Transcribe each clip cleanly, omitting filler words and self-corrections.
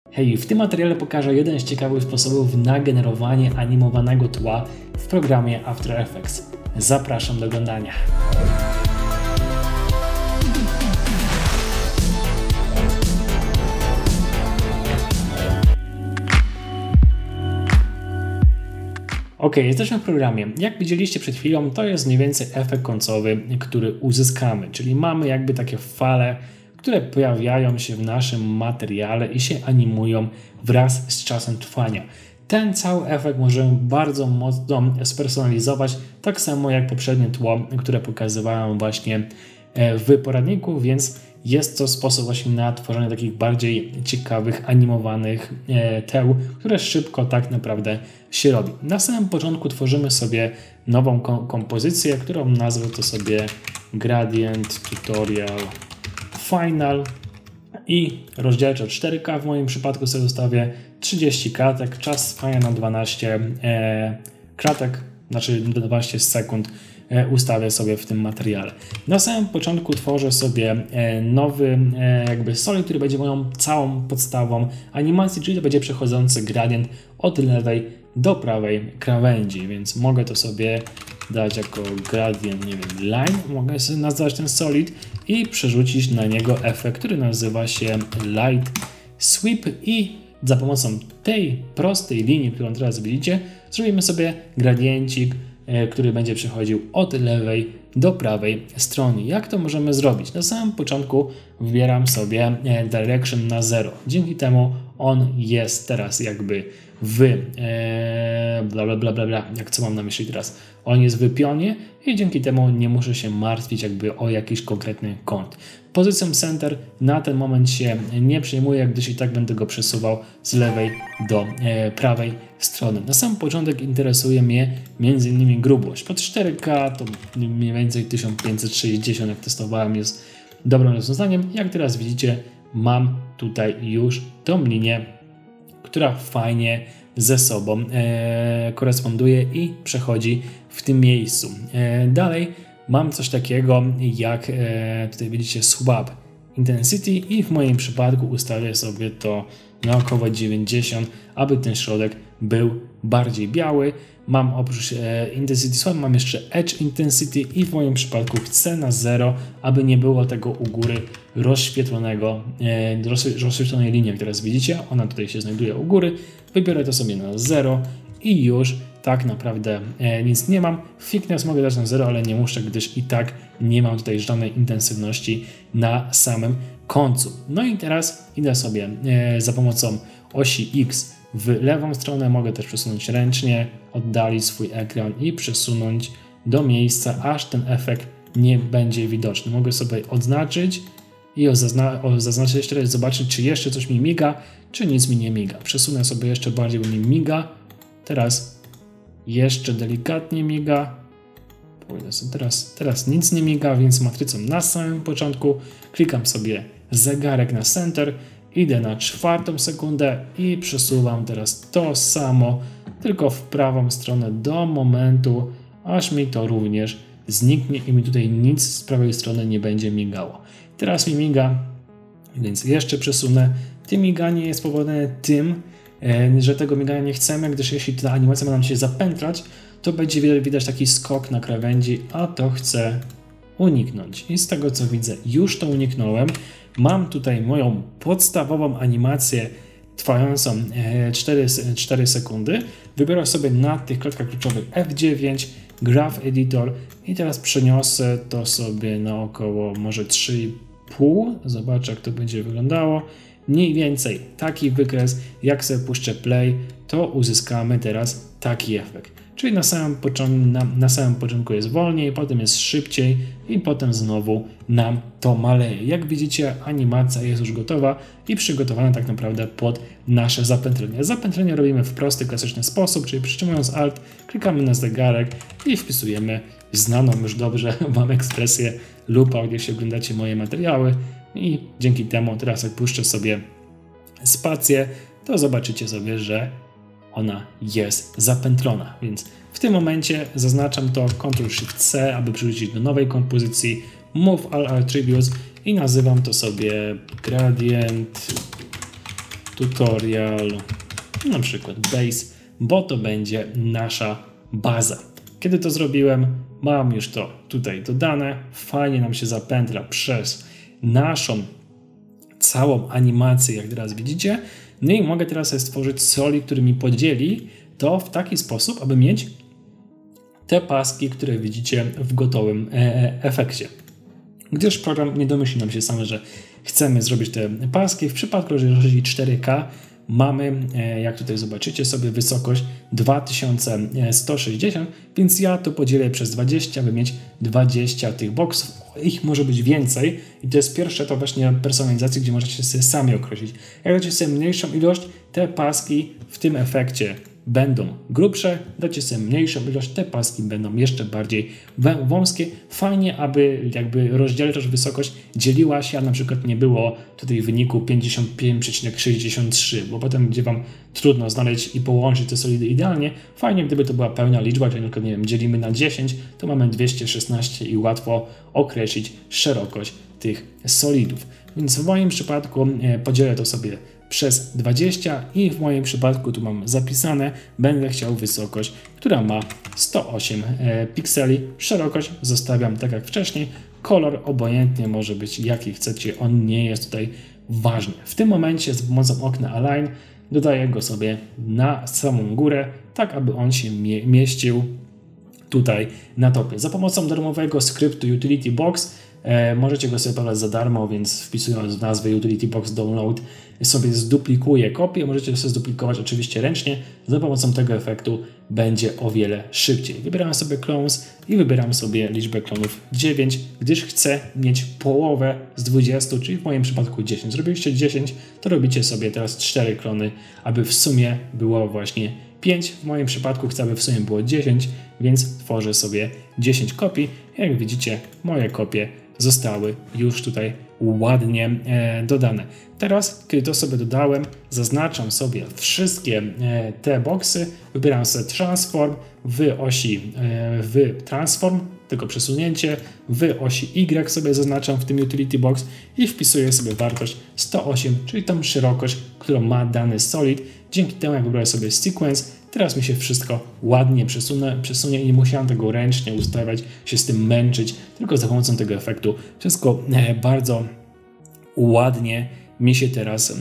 Hej, w tym materiale pokażę jeden z ciekawych sposobów na generowanie animowanego tła w programie After Effects. Zapraszam do oglądania. Ok, jesteśmy w programie. Jak widzieliście przed chwilą, to jest mniej więcej efekt końcowy, który uzyskamy. Czyli mamy jakby takie fale, które pojawiają się w naszym materiale i się animują wraz z czasem trwania. Ten cały efekt możemy bardzo mocno spersonalizować, tak samo jak poprzednie tło, które pokazywałem właśnie w poradniku, więc jest to sposób właśnie na tworzenie takich bardziej ciekawych, animowanych teł, które szybko tak naprawdę się robi. Na samym początku tworzymy sobie nową kompozycję, którą nazwę to sobie Gradient Tutorial Final i rozdzielczo 4K. W moim przypadku sobie ustawię 30 kratek, czas trwania na 12 kratek, znaczy 12 sekund ustawię sobie w tym materiale. Na samym początku tworzę sobie nowy jakby solid, który będzie moją całą podstawą animacji, czyli to będzie przechodzący gradient od lewej do prawej krawędzi, więc mogę to sobie dać jako gradient, nie wiem, line, mogę sobie nazwać ten solid i przerzucić na niego efekt, który nazywa się light sweep i za pomocą tej prostej linii, którą teraz widzicie, zrobimy sobie gradiencik, który będzie przechodził od lewej do prawej strony. Jak to możemy zrobić? Na samym początku wybieram sobie direction na 0. Dzięki temu on jest teraz jakby w jak co mam na myśli teraz? On jest w pionie i dzięki temu nie muszę się martwić jakby o jakiś konkretny kąt. Pozycją center na ten moment się nie przejmuję, gdyż i tak będę go przesuwał z lewej do prawej strony. Na sam początek interesuje mnie m.in. grubość. Pod 4K to mniej więcej 1560, jak testowałem, jest dobrym rozwiązaniem. Jak teraz widzicie, mam tutaj już tą linię, która fajnie ze sobą koresponduje i przechodzi w tym miejscu. Dalej mam coś takiego jak tutaj widzicie swap intensity i w moim przypadku ustawię sobie to na około 90, aby ten środek był bardziej biały. Mam oprócz intensity swap mam jeszcze edge intensity i w moim przypadku chcę na 0, aby nie było tego u góry rozświetlonej linii, jak teraz widzicie. Ona tutaj się znajduje u góry. Wybiorę to sobie na 0 i już tak naprawdę nic nie mam. Thickness mogę dać na 0, ale nie muszę, gdyż i tak nie mam tutaj żadnej intensywności na samym końcu. No i teraz idę sobie za pomocą osi X w lewą stronę. Mogę też przesunąć ręcznie, oddalić swój ekran i przesunąć do miejsca, aż ten efekt nie będzie widoczny. Mogę sobie odznaczyć i zaznaczyć jeszcze raz, zobaczyć, czy jeszcze coś mi miga, czy nic mi nie miga. Przesunę sobie jeszcze bardziej, bo mi miga. Teraz jeszcze delikatnie miga. Teraz nic nie miga, więc matrycą na samym początku klikam sobie zegarek na center, idę na 4 sekundę i przesuwam teraz to samo, tylko w prawą stronę do momentu, aż mi to również zniknie i mi tutaj nic z prawej strony nie będzie migało. Teraz mi miga, więc jeszcze przesunę. To miganie jest spowodowane tym, że tego migania nie chcemy, gdyż jeśli ta animacja ma nam się zapętlać, to będzie widać taki skok na krawędzi, a to chcę uniknąć. I z tego co widzę, już to uniknąłem. Mam tutaj moją podstawową animację trwającą 4 sekundy. Wybiorę sobie na tych klatkach kluczowych F9, Graph Editor i teraz przeniosę to sobie na około może 3,5. Zobaczę, jak to będzie wyglądało. Mniej więcej taki wykres, jak sobie puszczę play, to uzyskamy teraz taki efekt. Czyli na samym początku jest wolniej, potem jest szybciej i potem znowu nam to maleje. Jak widzicie, animacja jest już gotowa i przygotowana tak naprawdę pod nasze zapętlenie. Zapętlenie robimy w prosty, klasyczny sposób, czyli przytrzymując Alt, klikamy na zegarek i wpisujemy znaną już dobrze wam ekspresję lupa, gdzie oglądacie moje materiały i dzięki temu teraz jak puszczę sobie spację, to zobaczycie sobie, że ona jest zapętlona, więc w tym momencie zaznaczam to Ctrl+Shift+C, aby przerzucić do nowej kompozycji, Move All Attributes i nazywam to sobie Gradient tutorial, na przykład base, bo to będzie nasza baza. Kiedy to zrobiłem, mam już to tutaj dodane, fajnie nam się zapętla przez naszą całą animację, jak teraz widzicie. No i mogę teraz sobie stworzyć solid, który mi podzieli to w taki sposób, aby mieć te paski, które widzicie w gotowym efekcie. Gdyż program nie domyśli nam się sam, że chcemy zrobić te paski. W przypadku rozdzielczości 4K mamy, jak tutaj zobaczycie sobie, wysokość 2160, więc ja to podzielę przez 20, aby mieć 20 tych boksów. Ich może być więcej i to jest pierwsze to właśnie personalizacji, gdzie możecie sobie sami określić. Jak dacie sobie mniejszą ilość, te paski w tym efekcie będą grubsze, dacie sobie mniejszą ilość, te paski będą jeszcze bardziej wąskie. Fajnie, aby jakby rozdzielczość, wysokość dzieliła się, a na przykład nie było tutaj w wyniku 55,63, bo potem będzie Wam trudno znaleźć i połączyć te solidy idealnie. Fajnie, gdyby to była pełna liczba, czyli na przykład, nie wiem, dzielimy na 10, to mamy 216 i łatwo określić szerokość tych solidów. Więc w moim przypadku podzielę to sobie przez 20 i w moim przypadku tu mam zapisane, będę chciał wysokość, która ma 108 pikseli, szerokość zostawiam tak jak wcześniej, kolor obojętnie może być jaki chcecie, on nie jest tutaj ważny. W tym momencie z pomocą okna Align dodaję go sobie na samą górę, tak aby on się mieścił tutaj na topie. Za pomocą darmowego skryptu Utility Box możecie go sobie pobrać za darmo, więc wpisując w nazwę Utility Box Download sobie zduplikuje kopię. Możecie sobie zduplikować oczywiście ręcznie. Za pomocą tego efektu będzie o wiele szybciej. Wybieram sobie clones i wybieram sobie liczbę klonów 9, gdyż chcę mieć połowę z 20, czyli w moim przypadku 10. Zrobiliście 10, to robicie sobie teraz 4 klony, aby w sumie było właśnie 5. W moim przypadku chcę, aby w sumie było 10, więc tworzę sobie 10 kopii. Jak widzicie, moje kopie zostały już tutaj ładnie dodane. Teraz, kiedy to sobie dodałem, zaznaczam sobie wszystkie te boxy, wybieram sobie transform w osi transform, tylko przesunięcie, w osi Y sobie zaznaczam w tym utility box i wpisuję sobie wartość 108, czyli tą szerokość, którą ma dany solid. Dzięki temu, jak wybrałem sobie sequence, teraz mi się wszystko ładnie przesunie i nie musiałem tego ręcznie ustawiać, się z tym męczyć, tylko za pomocą tego efektu wszystko bardzo ładnie mi się teraz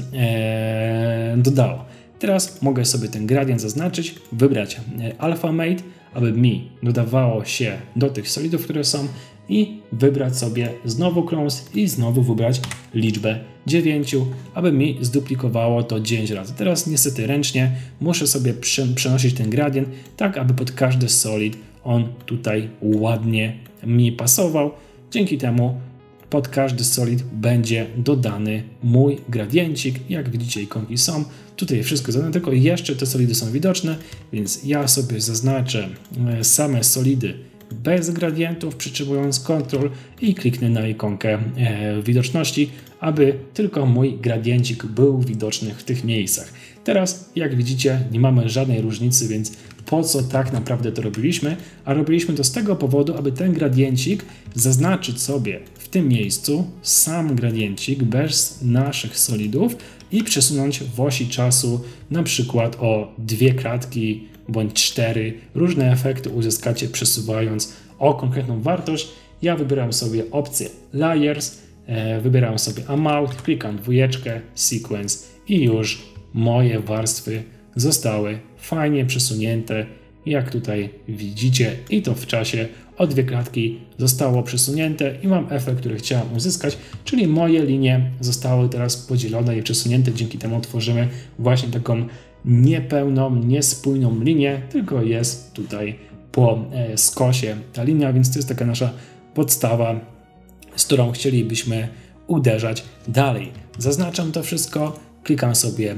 dodało. Teraz mogę sobie ten gradient zaznaczyć, wybrać Alpha Mate, aby mi dodawało się do tych solidów, które są, i wybrać sobie znowu clones i znowu wybrać liczbę 9, aby mi zduplikowało to 9 razy. Teraz niestety ręcznie muszę sobie przenosić ten gradient, tak aby pod każdy solid on tutaj ładnie mi pasował. Dzięki temu pod każdy solid będzie dodany mój gradiencik. Jak widzicie, ikonki są. Tutaj wszystko zadane, tylko jeszcze te solidy są widoczne, więc ja sobie zaznaczę same solidy bez gradientów, przytrzymując Ctrl i kliknę na ikonkę widoczności, aby tylko mój gradiencik był widoczny w tych miejscach. Teraz, jak widzicie, nie mamy żadnej różnicy, więc po co tak naprawdę to robiliśmy? A robiliśmy to z tego powodu, aby ten gradiencik zaznaczyć sobie w tym miejscu, sam gradiencik bez naszych solidów i przesunąć w osi czasu na przykład o 2 kratki bądź 4. Różne efekty uzyskacie przesuwając o konkretną wartość. Ja wybieram sobie opcję Layers, wybieram sobie Amount, klikam dwójeczkę, Sequence i już moje warstwy zostały fajnie przesunięte, jak tutaj widzicie, i to w czasie o 2 klatki zostało przesunięte i mam efekt, który chciałem uzyskać, czyli moje linie zostały teraz podzielone i przesunięte. Dzięki temu tworzymy właśnie taką niepełną, niespójną linię, tylko jest tutaj po skosie ta linia, więc to jest taka nasza podstawa, z którą chcielibyśmy uderzać dalej. Zaznaczam to wszystko, klikam sobie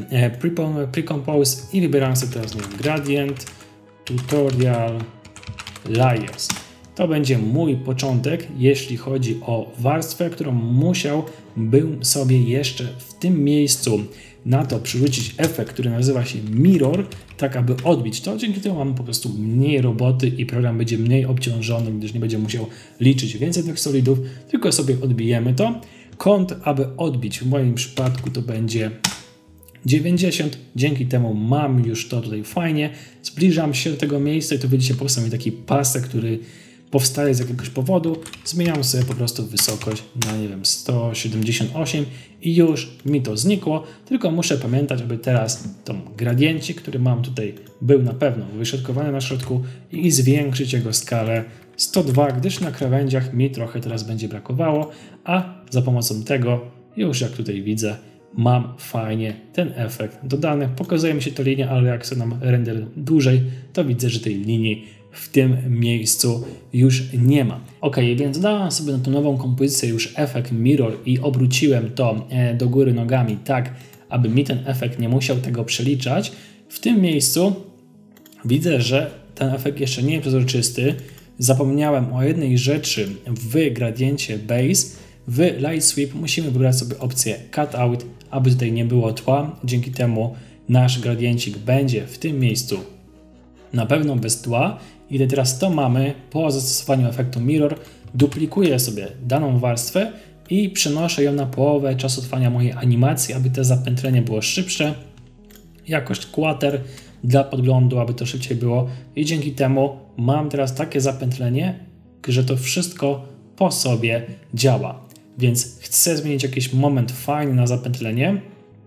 Pre-Compose i wybieram sobie teraz Gradient, Tutorial, Layers. To będzie mój początek, jeśli chodzi o warstwę, którą musiałbym sobie jeszcze w tym miejscu na to przyrzucić efekt, który nazywa się Mirror, tak aby odbić to. Dzięki temu mamy po prostu mniej roboty i program będzie mniej obciążony, gdyż nie będzie musiał liczyć więcej tych solidów, tylko sobie odbijemy to. Kąt, aby odbić, w moim przypadku to będzie 90, dzięki temu mam już to tutaj fajnie, zbliżam się do tego miejsca i tu widzicie powstał mi taki pasek, który powstaje z jakiegoś powodu, zmieniam sobie po prostu wysokość na, nie wiem, 178 i już mi to znikło, tylko muszę pamiętać, aby teraz tą gradiencik, który mam tutaj, był na pewno wyśrodkowany na środku i zwiększyć jego skalę 102, gdyż na krawędziach mi trochę teraz będzie brakowało, a za pomocą tego, już jak tutaj widzę, mam fajnie ten efekt dodany. Pokazuje mi się to linia, ale jak sobie nam render dłużej, to widzę, że tej linii w tym miejscu już nie ma. Ok, więc dodałem sobie na tą nową kompozycję już efekt mirror i obróciłem to do góry nogami tak, aby mi ten efekt nie musiał tego przeliczać. W tym miejscu widzę, że ten efekt jeszcze nie jest przezroczysty. Zapomniałem o jednej rzeczy w gradiencie base. W light sweep musimy wybrać sobie opcję cut out, aby tutaj nie było tła. Dzięki temu nasz gradiencik będzie w tym miejscu na pewno bez tła. I teraz to mamy po zastosowaniu efektu mirror. Duplikuję sobie daną warstwę i przenoszę ją na połowę czasu trwania mojej animacji, aby to zapętlenie było szybsze. Jakość quarter dla podglądu, aby to szybciej było. I dzięki temu mam teraz takie zapętlenie, że to wszystko po sobie działa. Więc chcę zmienić jakiś moment fajny na zapętlenie.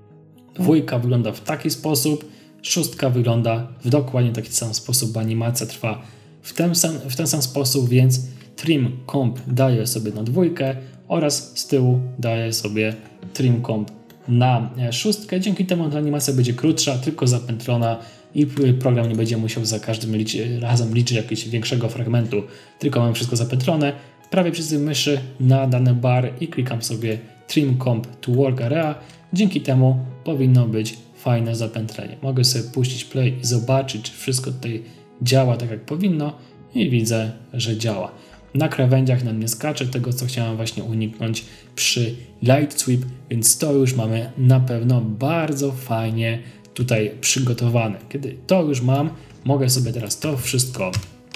2 wygląda w taki sposób, 6 wygląda w dokładnie taki sam sposób, bo animacja trwa w ten sam sposób, więc trim comp daję sobie na 2 oraz z tyłu daję sobie trim comp na 6. Dzięki temu ta animacja będzie krótsza, tylko zapętlona i program nie będzie musiał za każdym razem liczyć jakiegoś większego fragmentu, tylko mam wszystko zapętlone. Prawie przycisk myszy na dany bar i klikam sobie trim comp to work area. Dzięki temu powinno być fajne zapętlenie. Mogę sobie puścić play i zobaczyć, czy wszystko tutaj działa tak jak powinno i widzę, że działa. Na krawędziach nam nie skacze tego, co chciałem właśnie uniknąć przy light sweep, więc to już mamy na pewno bardzo fajnie tutaj przygotowane. Kiedy to już mam, mogę sobie teraz to wszystko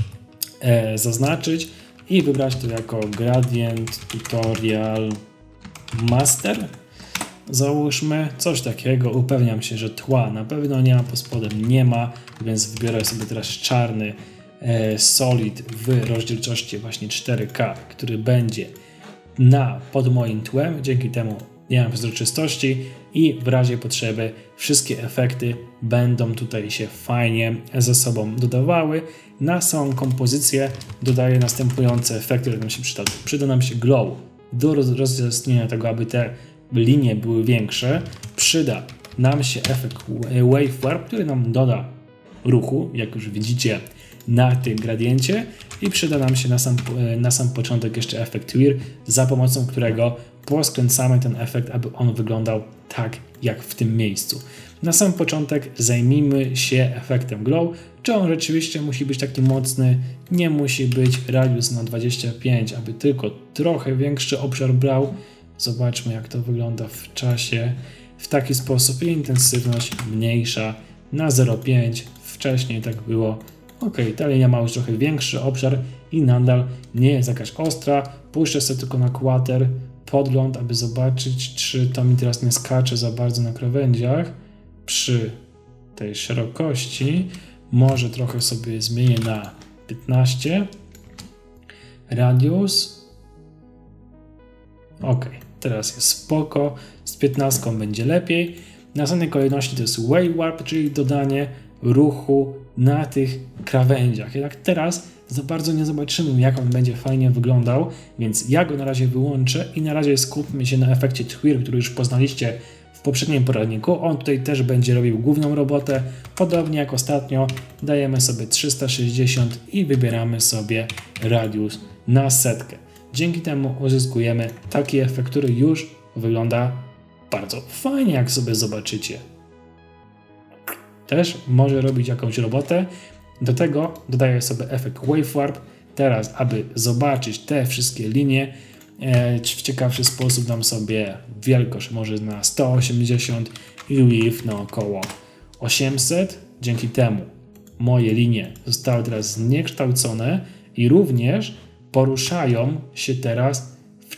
zaznaczyć i wybrać to jako gradient tutorial master. Załóżmy coś takiego, upewniam się, że tła na pewno nie ma, pod spodem nie ma, więc wybiorę sobie teraz czarny solid w rozdzielczości właśnie 4K, który będzie pod moim tłem, dzięki temu nie mam przezroczystości i w razie potrzeby wszystkie efekty będą tutaj się fajnie ze sobą dodawały. Na samą kompozycję dodaję następujące efekty, które nam się przydadzą. Przyda nam się glow do rozjaśnienia tego, aby te linie były większe. Przyda nam się efekt wave warp, który nam doda ruchu, jak już widzicie na tym gradiencie, i przyda nam się na sam początek jeszcze efekt wear, za pomocą którego poskręcamy ten efekt, aby on wyglądał tak jak w tym miejscu. Na sam początek zajmijmy się efektem glow. Czy on rzeczywiście musi być taki mocny? Nie musi być. Radius na 25, aby tylko trochę większy obszar brał. Zobaczmy, jak to wygląda w czasie. W taki sposób intensywność mniejsza na 0,5. Wcześniej tak było. Ok, ta linia ma już trochę większy obszar i nadal nie jest jakaś ostra. Puszczę sobie tylko na quarter podgląd, aby zobaczyć, czy to mi teraz nie skacze za bardzo na krawędziach. Przy tej szerokości może trochę sobie zmienię na 15. Radius. Ok, teraz jest spoko. Z 15 będzie lepiej. W następnej kolejności to jest wave warp, czyli dodanie ruchu na tych krawędziach. Jednak teraz za bardzo nie zobaczymy, jak on będzie fajnie wyglądał, więc ja go na razie wyłączę i na razie skupmy się na efekcie Twirl, który już poznaliście w poprzednim poradniku. On tutaj też będzie robił główną robotę. Podobnie jak ostatnio dajemy sobie 360 i wybieramy sobie radius na 100. Dzięki temu uzyskujemy taki efekt, który już wygląda bardzo fajnie, jak sobie zobaczycie. Też może robić jakąś robotę. Do tego dodaję sobie efekt wave warp. Teraz, aby zobaczyć te wszystkie linie w ciekawszy sposób, dam sobie wielkość może na 180 i width na około 800. Dzięki temu moje linie zostały teraz zniekształcone i również poruszają się teraz w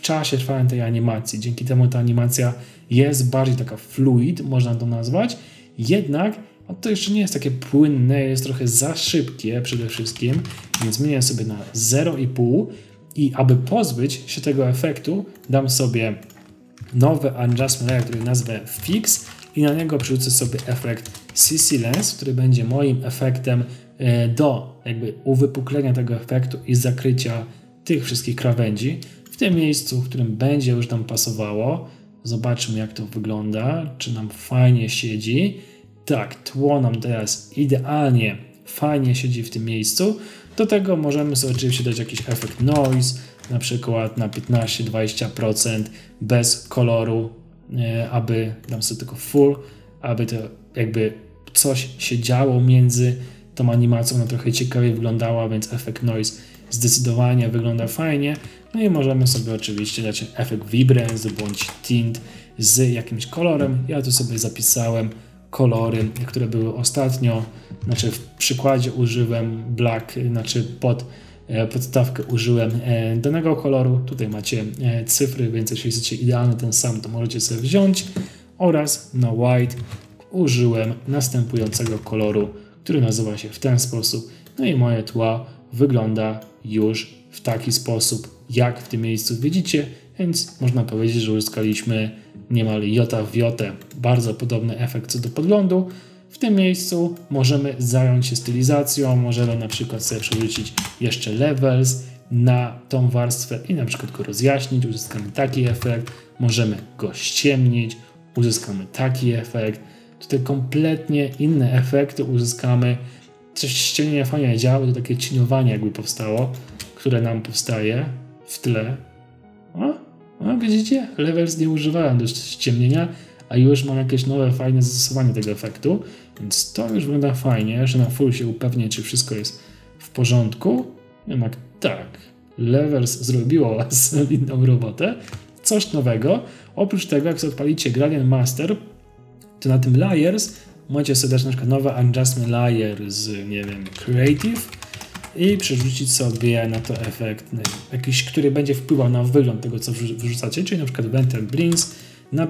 w czasie trwania tej animacji. Dzięki temu ta animacja jest bardziej taka fluid, można to nazwać, jednak to jeszcze nie jest takie płynne, jest trochę za szybkie przede wszystkim, więc zmienię sobie na 0,5 i aby pozbyć się tego efektu, dam sobie nowy adjustment layer, który nazwę Fix i na niego przerzucę sobie efekt CC Lens, który będzie moim efektem do jakby uwypuklenia tego efektu i zakrycia tych wszystkich krawędzi w tym miejscu, w którym będzie już nam pasowało. Zobaczmy, jak to wygląda, czy nam fajnie siedzi. Tak, tło nam teraz idealnie, fajnie siedzi w tym miejscu. Do tego możemy sobie oczywiście dać jakiś efekt noise, na przykład na 15-20% bez koloru, aby dam sobie tylko full, aby to jakby coś się działo między tą animacją, ona trochę ciekawie wyglądała, więc efekt noise zdecydowanie wygląda fajnie. No i możemy sobie oczywiście dać efekt vibrance bądź tint z jakimś kolorem. Ja tu sobie zapisałem kolory, które były ostatnio, znaczy w przykładzie użyłem black, znaczy pod podstawkę użyłem danego koloru. Tutaj macie cyfry, więc jeśli chcecie idealny ten sam, to możecie sobie wziąć oraz na white użyłem następującego koloru, który nazywa się w ten sposób. No i moje tło wygląda już w taki sposób, jak w tym miejscu widzicie, więc można powiedzieć, że uzyskaliśmy niemal jota w jotę bardzo podobny efekt co do podglądu. W tym miejscu możemy zająć się stylizacją, możemy na przykład sobie przerzucić jeszcze levels na tą warstwę i na przykład go rozjaśnić, uzyskamy taki efekt, możemy go ściemnić, uzyskamy taki efekt. Tutaj kompletnie inne efekty uzyskamy. Coś ściemnienia fajnie działa, to takie cieniowanie jakby powstało, które nam powstaje w tle. O, widzicie? Levels nie używałem do ściemnienia, a już mam jakieś nowe, fajne zastosowanie tego efektu, więc to już wygląda fajnie, że na full się upewnię, czy wszystko jest w porządku. Jednak tak, Levels zrobiło solidną robotę. Coś nowego. Oprócz tego, jak sobie odpalicie Gradient Master, to na tym Layers możecie sobie dać na przykład nowy Adjustment Layer z, nie wiem, Creative i przerzucić sobie na to efekt jakiś, który będzie wpływał na wygląd tego, co wyrzucacie, czyli na przykład Vent and Blins na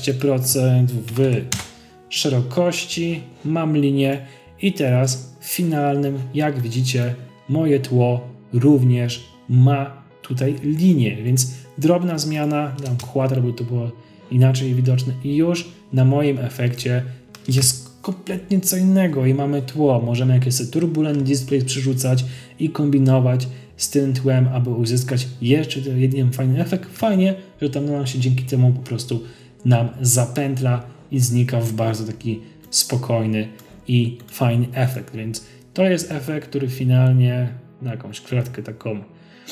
15% w szerokości, mam linię i teraz w finalnym, jak widzicie, moje tło również ma tutaj linię, więc drobna zmiana, dam quadro, by to było inaczej widoczne i już na moim efekcie jest kompletnie co innego i mamy tło. Możemy jakieś turbulent display przerzucać i kombinować z tym tłem, aby uzyskać jeszcze jeden fajny efekt. Fajnie, że tam nam się dzięki temu po prostu nam zapętla i znika w bardzo taki spokojny i fajny efekt, więc to jest efekt, który finalnie na jakąś klatkę taką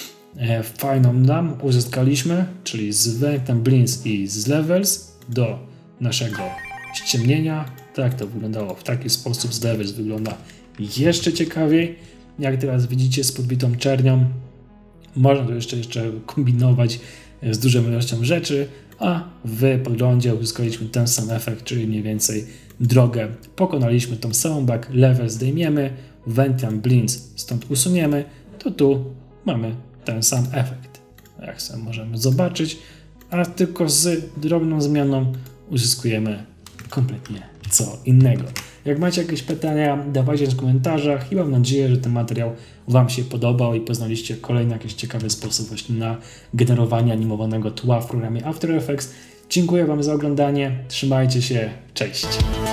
fajną nam uzyskaliśmy, czyli z Vent and Blins i z Levels do naszego ściemnienia. Tak to wyglądało w taki sposób. Z Levels wygląda jeszcze ciekawiej. Jak teraz widzicie z podbitą czernią, można to jeszcze kombinować z dużą ilością rzeczy, a w podglądzie uzyskaliśmy ten sam efekt, czyli mniej więcej drogę pokonaliśmy tą samą, back level zdejmiemy, Vent and Blins stąd usuniemy, to tu mamy ten sam efekt. Jak sobie możemy zobaczyć, a tylko z drobną zmianą uzyskujemy kompletnie co innego. Jak macie jakieś pytania, dawajcie w komentarzach i mam nadzieję, że ten materiał Wam się podobał i poznaliście kolejny jakiś ciekawy sposób właśnie na generowanie animowanego tła w programie After Effects. Dziękuję Wam za oglądanie, trzymajcie się, cześć!